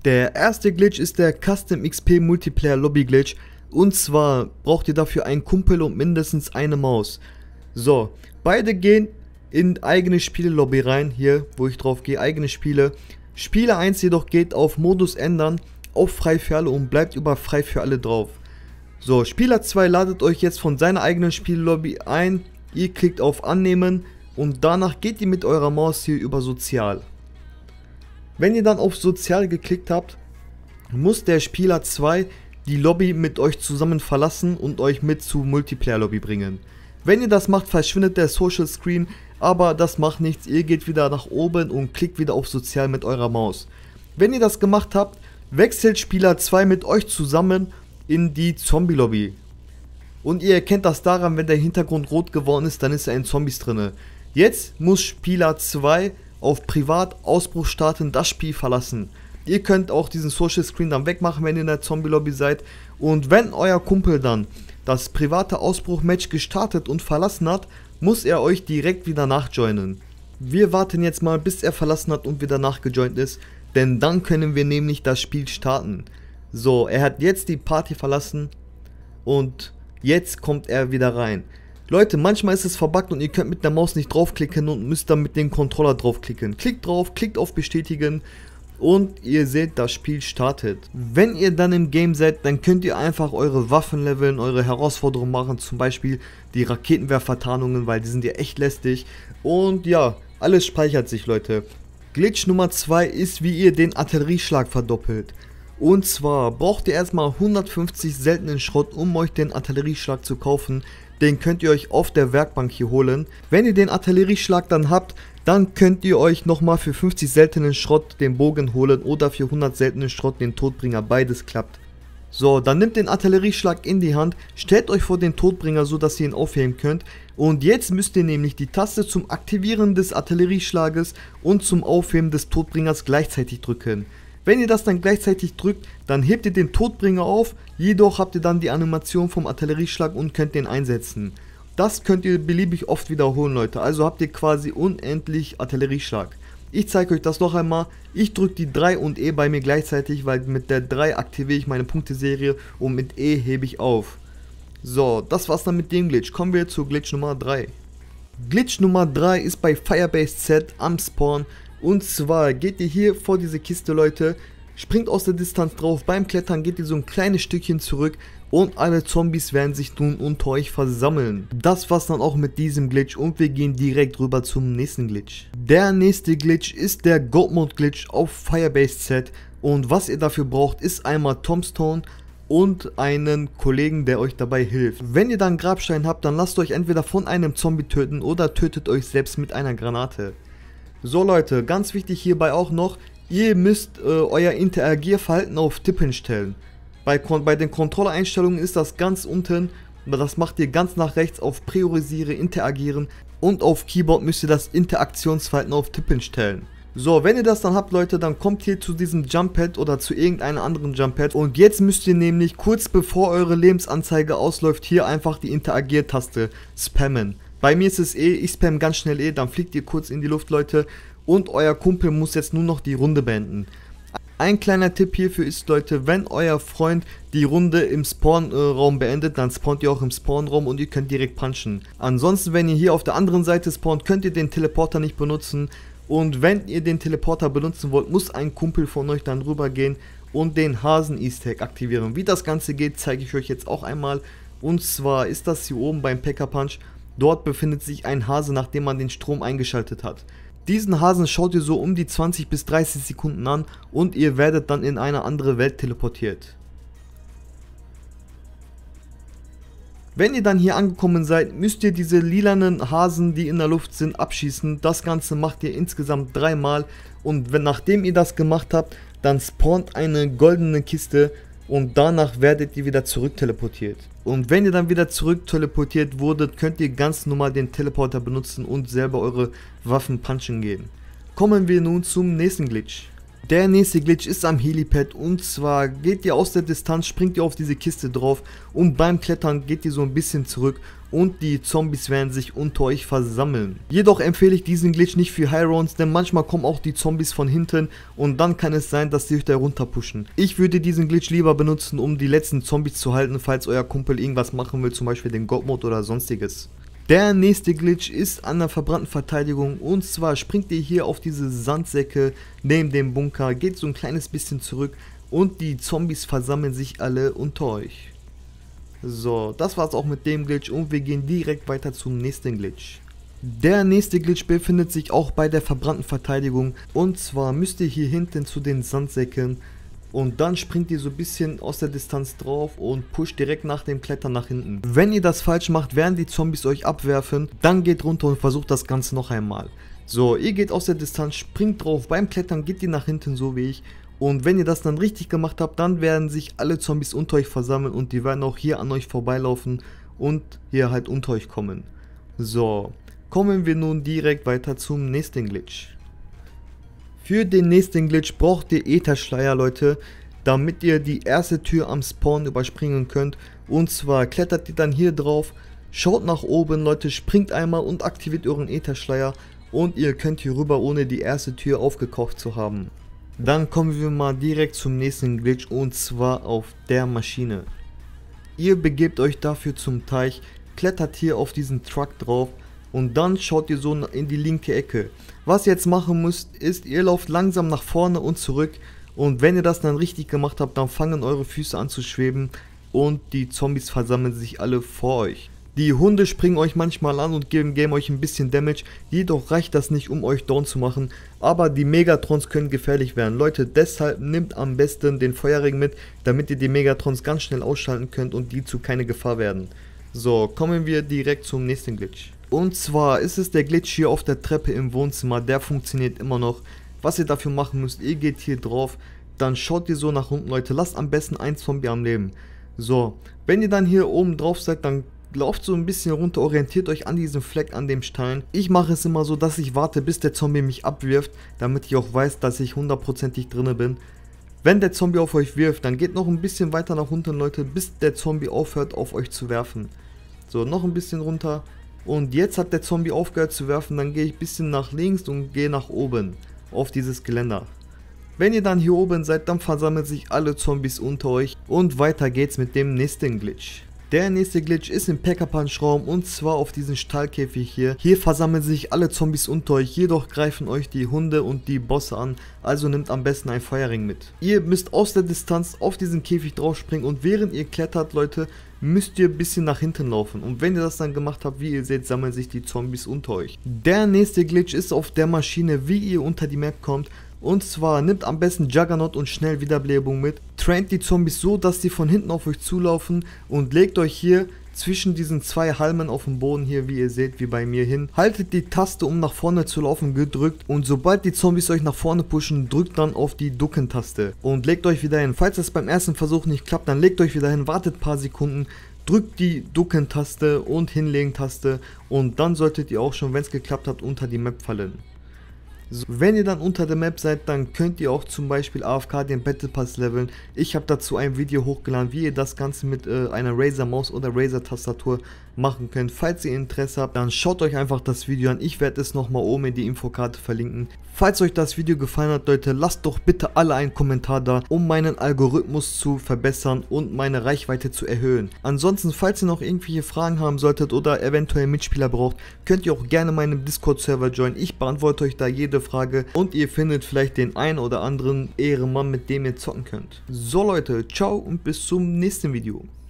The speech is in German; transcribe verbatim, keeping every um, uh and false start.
Der erste Glitch ist der Custom X P Multiplayer Lobby Glitch. Und zwar braucht ihr dafür einen Kumpel und mindestens eine Maus. So, beide gehen in eigene Spiele-Lobby rein. Hier, wo ich drauf gehe, eigene Spiele. Spieler eins jedoch geht auf Modus ändern, auf frei für alle und bleibt über frei für alle drauf. So, Spieler zwei ladet euch jetzt von seiner eigenen Spiele-Lobby ein. Ihr klickt auf Annehmen und danach geht ihr mit eurer Maus hier über Sozial. Wenn ihr dann auf Sozial geklickt habt, muss der Spieler zwei die Lobby mit euch zusammen verlassen und euch mit zu Multiplayer Lobby bringen. Wenn ihr das macht, verschwindet der Social Screen, aber das macht nichts, ihr geht wieder nach oben und klickt wieder auf Sozial mit eurer Maus. Wenn ihr das gemacht habt, wechselt Spieler zwei mit euch zusammen in die Zombie Lobby. Und ihr erkennt das daran, wenn der Hintergrund rot geworden ist, dann ist er in Zombies drinne. Jetzt muss Spieler zwei auf Privat Ausbruch starten, das Spiel verlassen. Ihr könnt auch diesen Social Screen dann wegmachen, wenn ihr in der Zombie Lobby seid. Und wenn euer Kumpel dann das private Ausbruch-Match gestartet und verlassen hat, muss er euch direkt wieder nachjoinen. Wir warten jetzt mal, bis er verlassen hat und wieder nachgejoint ist, denn dann können wir nämlich das Spiel starten. So, er hat jetzt die Party verlassen und jetzt kommt er wieder rein. Leute, manchmal ist es verbuggt und ihr könnt mit der Maus nicht draufklicken und müsst dann mit dem Controller draufklicken. Klickt drauf, klickt auf Bestätigen und ihr seht, das Spiel startet. Wenn ihr dann im Game seid, dann könnt ihr einfach eure Waffen leveln, eure Herausforderungen machen, zum Beispiel die Raketenwerfertarnungen, weil die sind ja echt lästig. Und ja, alles speichert sich, Leute. Glitch Nummer zwei ist, wie ihr den Artillerieschlag verdoppelt. Und zwar braucht ihr erstmal hundertfünfzig seltenen Schrott, um euch den Artillerieschlag zu kaufen. Den könnt ihr euch auf der Werkbank hier holen. Wenn ihr den Artillerieschlag dann habt, dann könnt ihr euch nochmal für fünfzig seltenen Schrott den Bogen holen oder für hundert seltenen Schrott den Todbringer, beides klappt. So, dann nehmt den Artillerieschlag in die Hand, stellt euch vor den Todbringer, so dass ihr ihn aufheben könnt. Und jetzt müsst ihr nämlich die Taste zum Aktivieren des Artillerieschlages und zum Aufheben des Todbringers gleichzeitig drücken. Wenn ihr das dann gleichzeitig drückt, dann hebt ihr den Todbringer auf, jedoch habt ihr dann die Animation vom Artillerieschlag und könnt den einsetzen. Das könnt ihr beliebig oft wiederholen, Leute, also habt ihr quasi unendlich Artillerieschlag. Ich zeige euch das noch einmal, ich drücke die drei und E bei mir gleichzeitig, weil mit der drei aktiviere ich meine Punkteserie und mit E hebe ich auf. So, das war's dann mit dem Glitch, kommen wir zu Glitch Nummer drei. Glitch Nummer drei ist bei Firebase Z am Spawn. Und zwar geht ihr hier vor diese Kiste, Leute, springt aus der Distanz drauf, beim Klettern geht ihr so ein kleines Stückchen zurück und alle Zombies werden sich nun unter euch versammeln. Das war's dann auch mit diesem Glitch und wir gehen direkt rüber zum nächsten Glitch. Der nächste Glitch ist der Goat Mode Glitch auf Firebase Z und was ihr dafür braucht ist einmal Tombstone und einen Kollegen, der euch dabei hilft. Wenn ihr dann Grabstein habt, dann lasst euch entweder von einem Zombie töten oder tötet euch selbst mit einer Granate. So Leute, ganz wichtig hierbei auch noch, ihr müsst äh, euer Interagierverhalten auf Tippen stellen. Bei, bei den Controller-Einstellungen ist das ganz unten, das macht ihr ganz nach rechts auf Priorisiere, Interagieren und auf Keyboard müsst ihr das Interaktionsverhalten auf Tippen stellen. So, wenn ihr das dann habt, Leute, dann kommt ihr zu diesem Jump Pad oder zu irgendeinem anderen Jump Pad und jetzt müsst ihr nämlich kurz bevor eure Lebensanzeige ausläuft, hier einfach die Interagier-Taste spammen. Bei mir ist es E, ich spam ganz schnell E, dann fliegt ihr kurz in die Luft, Leute, und euer Kumpel muss jetzt nur noch die Runde beenden. Ein kleiner Tipp hierfür ist, Leute, wenn euer Freund die Runde im Spawn-Raum beendet, dann spawnt ihr auch im Spawn-Raum und ihr könnt direkt punchen. Ansonsten, wenn ihr hier auf der anderen Seite spawnt, könnt ihr den Teleporter nicht benutzen. Und wenn ihr den Teleporter benutzen wollt, muss ein Kumpel von euch dann rüber gehen und den Hasen-Easter Egg aktivieren. Wie das Ganze geht, zeige ich euch jetzt auch einmal. Und zwar ist das hier oben beim Pack-a-Punch. Dort befindet sich ein Hase, nachdem man den Strom eingeschaltet hat. Diesen Hasen schaut ihr so um die zwanzig bis dreißig Sekunden an und ihr werdet dann in eine andere Welt teleportiert. Wenn ihr dann hier angekommen seid, müsst ihr diese lilanen Hasen, die in der Luft sind, abschießen. Das Ganze macht ihr insgesamt dreimal und wenn, nachdem ihr das gemacht habt, dann spawnt eine goldene Kiste und danach werdet ihr wieder zurück teleportiert. Und wenn ihr dann wieder zurück teleportiert wurdet, könnt ihr ganz normal den Teleporter benutzen und selber eure Waffen punchen gehen. Kommen wir nun zum nächsten Glitch. Der nächste Glitch ist am Helipad, und zwar geht ihr aus der Distanz, springt ihr auf diese Kiste drauf und beim Klettern geht ihr so ein bisschen zurück und die Zombies werden sich unter euch versammeln. Jedoch empfehle ich diesen Glitch nicht für High Rounds, denn manchmal kommen auch die Zombies von hinten und dann kann es sein, dass die euch da runter pushen. Ich würde diesen Glitch lieber benutzen, um die letzten Zombies zu halten, falls euer Kumpel irgendwas machen will, zum Beispiel den God Mode oder sonstiges. Der nächste Glitch ist an der verbrannten Verteidigung, und zwar springt ihr hier auf diese Sandsäcke neben dem Bunker, geht so ein kleines bisschen zurück und die Zombies versammeln sich alle unter euch. So, das war's auch mit dem Glitch und wir gehen direkt weiter zum nächsten Glitch. Der nächste Glitch befindet sich auch bei der verbrannten Verteidigung, und zwar müsst ihr hier hinten zu den Sandsäcken und dann springt ihr so ein bisschen aus der Distanz drauf und pusht direkt nach dem Klettern nach hinten. Wenn ihr das falsch macht, werden die Zombies euch abwerfen, dann geht runter und versucht das Ganze noch einmal. So, ihr geht aus der Distanz, springt drauf, beim Klettern geht ihr nach hinten so wie ich. Und wenn ihr das dann richtig gemacht habt, dann werden sich alle Zombies unter euch versammeln und die werden auch hier an euch vorbeilaufen und hier halt unter euch kommen. So, kommen wir nun direkt weiter zum nächsten Glitch. Für den nächsten Glitch braucht ihr Ätherschleier, Leute, damit ihr die erste Tür am Spawn überspringen könnt. Und zwar klettert ihr dann hier drauf, schaut nach oben, Leute, springt einmal und aktiviert euren Ätherschleier und ihr könnt hier rüber, ohne die erste Tür aufgekauft zu haben. Dann kommen wir mal direkt zum nächsten Glitch, und zwar auf der Maschine. Ihr begebt euch dafür zum Teich, klettert hier auf diesen Truck drauf und dann schaut ihr so in die linke Ecke. Was ihr jetzt machen müsst, ist, ihr lauft langsam nach vorne und zurück, und wenn ihr das dann richtig gemacht habt, dann fangen eure Füße an zu schweben und die Zombies versammeln sich alle vor euch. Die Hunde springen euch manchmal an und geben, geben euch ein bisschen Damage, jedoch reicht das nicht, um euch down zu machen, aber die Megatrons können gefährlich werden. Leute, deshalb nehmt am besten den Feuerring mit, damit ihr die Megatrons ganz schnell ausschalten könnt und die zu keine Gefahr werden. So, kommen wir direkt zum nächsten Glitch. Und zwar ist es der Glitch hier auf der Treppe im Wohnzimmer, der funktioniert immer noch. Was ihr dafür machen müsst, ihr geht hier drauf, dann schaut ihr so nach unten, Leute, lasst am besten ein Zombie am Leben. So, wenn ihr dann hier oben drauf seid, dann lauft so ein bisschen runter, orientiert euch an diesem Fleck, an dem Stein. Ich mache es immer so, dass ich warte, bis der Zombie mich abwirft, damit ich auch weiß, dass ich hundertprozentig drinne bin. Wenn der Zombie auf euch wirft, dann geht noch ein bisschen weiter nach unten, Leute, bis der Zombie aufhört, auf euch zu werfen. So, noch ein bisschen runter. Und jetzt hat der Zombie aufgehört zu werfen, dann gehe ich ein bisschen nach links und gehe nach oben auf dieses Geländer. Wenn ihr dann hier oben seid, dann versammeln sich alle Zombies unter euch und weiter geht's mit dem nächsten Glitch. Der nächste Glitch ist im Pack-a-Punch-Raum, und zwar auf diesen Stahlkäfig hier. Hier versammeln sich alle Zombies unter euch, jedoch greifen euch die Hunde und die Bosse an, also nehmt am besten einen Feuerring mit. Ihr müsst aus der Distanz auf diesen Käfig draufspringen und während ihr klettert, Leute, müsst ihr ein bisschen nach hinten laufen. Und wenn ihr das dann gemacht habt, wie ihr seht, sammeln sich die Zombies unter euch. Der nächste Glitch ist auf der Maschine, wie ihr unter die Map kommt. Und zwar nimmt am besten Juggernaut und schnell Wiederbelebung mit, traint die Zombies so, dass sie von hinten auf euch zulaufen und legt euch hier zwischen diesen zwei Halmen auf dem Boden hier, wie ihr seht, wie bei mir hin. Haltet die Taste, um nach vorne zu laufen, gedrückt, und sobald die Zombies euch nach vorne pushen, drückt dann auf die Ducken-Taste und legt euch wieder hin. Falls das beim ersten Versuch nicht klappt, dann legt euch wieder hin, wartet ein paar Sekunden, drückt die Ducken-Taste und Hinlegen-Taste und dann solltet ihr auch schon, wenn es geklappt hat, unter die Map fallen. So, wenn ihr dann unter der Map seid, dann könnt ihr auch zum Beispiel A F K den Battle Pass leveln. Ich habe dazu ein Video hochgeladen, wie ihr das Ganze mit äh, einer Razer Maus oder Razer Tastatur machen könnt. Falls ihr Interesse habt, dann schaut euch einfach das Video an. Ich werde es nochmal oben in die Infokarte verlinken. Falls euch das Video gefallen hat, Leute, lasst doch bitte alle einen Kommentar da, um meinen Algorithmus zu verbessern und meine Reichweite zu erhöhen. Ansonsten, falls ihr noch irgendwelche Fragen haben solltet oder eventuell Mitspieler braucht, könnt ihr auch gerne meinem Discord-Server joinen. Ich beantworte euch da jede Frage und ihr findet vielleicht den einen oder anderen Ehrenmann, mit dem ihr zocken könnt. So Leute, ciao und bis zum nächsten Video.